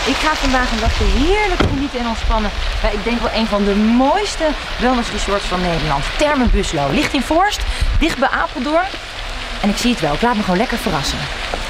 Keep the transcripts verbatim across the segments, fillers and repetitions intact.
Ik ga vandaag een dagje heerlijk genieten en ontspannen bij, ik denk wel, een van de mooiste wellnessresorts van Nederland. Therme Buslo. Ligt in Voorst, dicht bij Apeldoorn. En ik zie het wel, ik laat me gewoon lekker verrassen.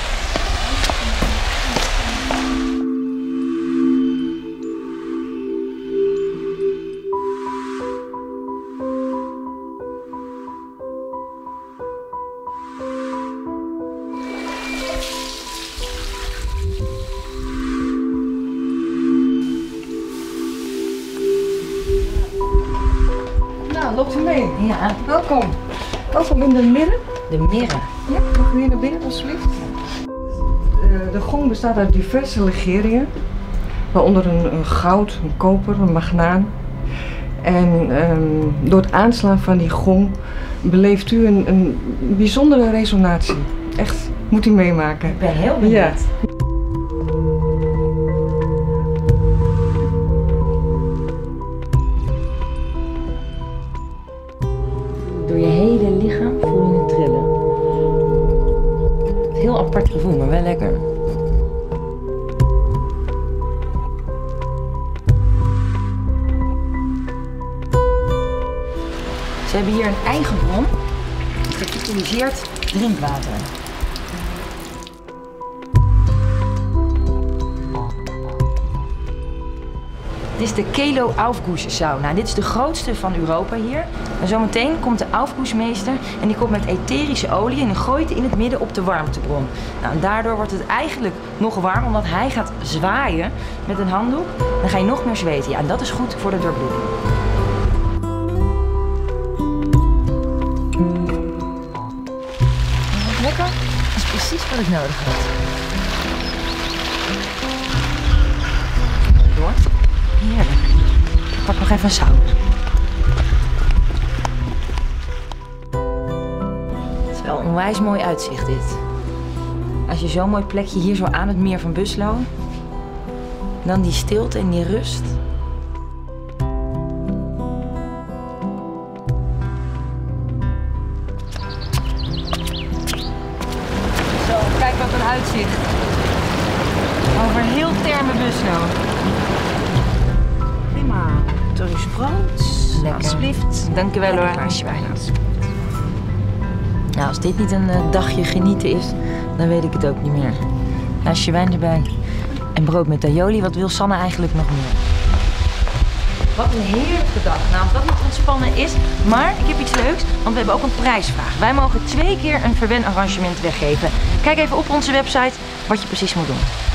Nou, loopt u mee. Ja. Welkom. Welkom in de midden. De mirren. Ja, mag u hier naar binnen alsjeblieft? Uh, de gong bestaat uit diverse legeringen, waaronder een, een goud, een koper, een magnaan. En um, door het aanslaan van die gong beleeft u een, een bijzondere resonatie. Echt, moet u meemaken. Ik ben heel benieuwd. Ja. Door je hele lichaam voel je het trillen. Heel apart gevoel, maar wel lekker. Ze hebben hier een eigen bron, gefiltriseerd drinkwater. Dit is de Kelo Aufguss sauna. Dit is de grootste van Europa hier. En zometeen komt de Aufgussmeester en die komt met etherische olie en die gooit in het midden op de warmtebron. Nou, en daardoor wordt het eigenlijk nog warm, omdat hij gaat zwaaien met een handdoek. Dan ga je nog meer zweten. Ja, en dat is goed voor de doorbloeding. Lekker? Dat is precies wat ik nodig had. Door. Heerlijk. Ik pak nog even een zout. Het is wel een onwijs mooi uitzicht dit. Als je zo'n mooi plekje hier zo aan het meer van Buslo. Dan die stilte en die rust. Zo, kijk wat een uitzicht. Over heel Therme Buslo. Turks brood, lekker. Alsjeblieft. Dank u wel hoor. Een glaasje wijn. Nou, als dit niet een uh, dagje genieten is, dan weet ik het ook niet meer. Glaasje wijn erbij en brood met aioli. Wat wil Sanne eigenlijk nog meer? Wat een heerlijke dag. Nou, als dat niet ontspannen is, maar ik heb iets leuks, want we hebben ook een prijsvraag. Wij mogen twee keer een verwenarrangement weggeven. Kijk even op onze website wat je precies moet doen.